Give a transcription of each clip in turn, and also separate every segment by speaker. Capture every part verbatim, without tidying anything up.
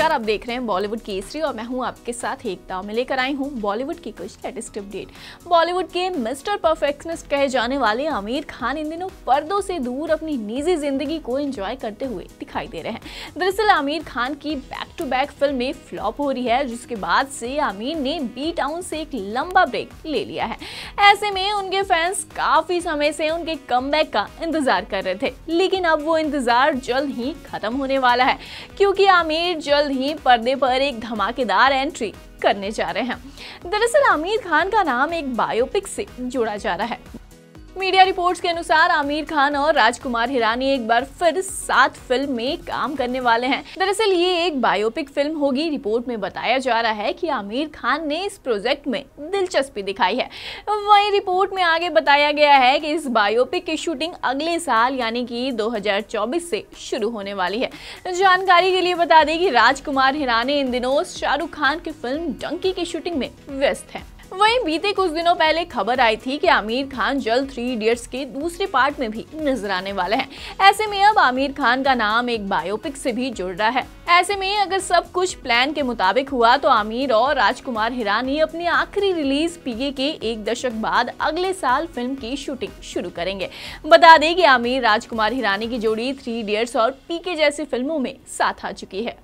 Speaker 1: नमस्कार, आप देख रहे हैं बॉलीवुड केसरी और मैं हूं आपके साथ एकता। मैं लेकर आई हूं बॉलीवुड की कुछ लेटेस्ट अपडेट। बॉलीवुड के मिस्टर परफेक्शनिस्ट कहे जाने वाले आमिर खान इन दिनों पर्दों से दूर अपनी निजी जिंदगी को एंजॉय करते हुए दिखाई दे रहे हैं। दरअसल आमिर खान की बैक टू बैक फिल्में फ्लॉप हो रही है, जिसके बाद से आमिर ने बी टाउन से एक लंबा ब्रेक ले लिया है। ऐसे में उनके फैंस काफी समय से उनके कमबैक का इंतजार कर रहे थे, लेकिन अब वो इंतजार जल्द ही खत्म होने वाला है, क्योंकि आमिर जल्द ही पर्दे पर एक धमाकेदार एंट्री करने जा रहे हैं। दरअसल आमिर खान का नाम एक बायोपिक से जोड़ा जा रहा है। मीडिया रिपोर्ट्स के अनुसार आमिर खान और राजकुमार हिरानी एक बार फिर साथ फिल्म में काम करने वाले हैं। दरअसल ये एक बायोपिक फिल्म होगी। रिपोर्ट में बताया जा रहा है कि आमिर खान ने इस प्रोजेक्ट में दिलचस्पी दिखाई है। वहीं रिपोर्ट में आगे बताया गया है कि इस बायोपिक की शूटिंग अगले साल यानी कि दो हज़ार चौबीस से शुरू होने वाली है। जानकारी के लिए बता दें कि राजकुमार हिरानी इन दिनों शाहरुख खान की फिल्म डंकी की शूटिंग में व्यस्त है। वहीं बीते कुछ दिनों पहले खबर आई थी कि आमिर खान जल्द थ्री इडियट्स के दूसरे पार्ट में भी नजर आने वाले हैं। ऐसे में अब आमिर खान का नाम एक बायोपिक से भी जुड़ रहा है। ऐसे में अगर सब कुछ प्लान के मुताबिक हुआ तो आमिर और राजकुमार हिरानी अपनी आखिरी रिलीज पीके के एक दशक बाद अगले साल फिल्म की शूटिंग शुरू करेंगे। बता दें कि आमिर राजकुमार हिरानी की जोड़ी थ्री इडियट्स और पीके जैसी फिल्मों में साथ आ चुकी है।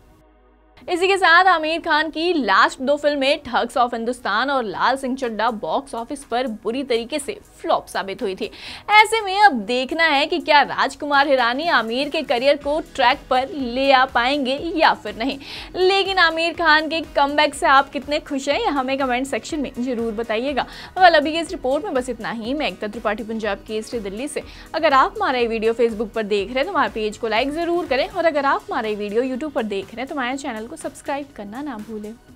Speaker 1: इसी के साथ आमिर खान की लास्ट दो फिल्में ठग्स ऑफ हिंदुस्तान और लाल सिंह चड्ढा बॉक्स ऑफिस पर बुरी तरीके से फ्लॉप साबित हुई थी। ऐसे में अब देखना है कि क्या राजकुमार हिरानी आमिर के करियर को ट्रैक पर ले आ पाएंगे या फिर नहीं। लेकिन आमिर खान के कमबैक से आप कितने खुश हैं, हमें कमेंट सेक्शन में जरूर बताइएगा। वेल, अभी इस रिपोर्ट में बस इतना ही। मैं एकता त्रिपाठी, पंजाब केसरी, दिल्ली से। अगर आप हमारा ये वीडियो फेसबुक पर देख रहे हैं तो हमारे पेज को लाइक जरूर करें, और अगर आप हमारा ये वीडियो यूट्यूब पर देख रहे हैं तो हमारे चैनल को सब्सक्राइब करना ना भूलें।